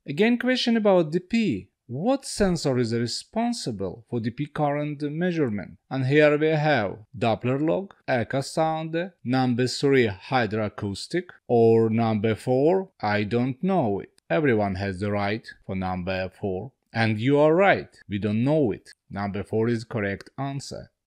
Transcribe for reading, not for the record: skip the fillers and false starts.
Again, question about dp. What sensor is responsible for dp current measurement? And here we have Doppler log, echo sound, number 3 hydroacoustic, or number 4 I don't know it. Everyone has the right for number 4. And you are right, we don't know it. Number 4 is correct answer.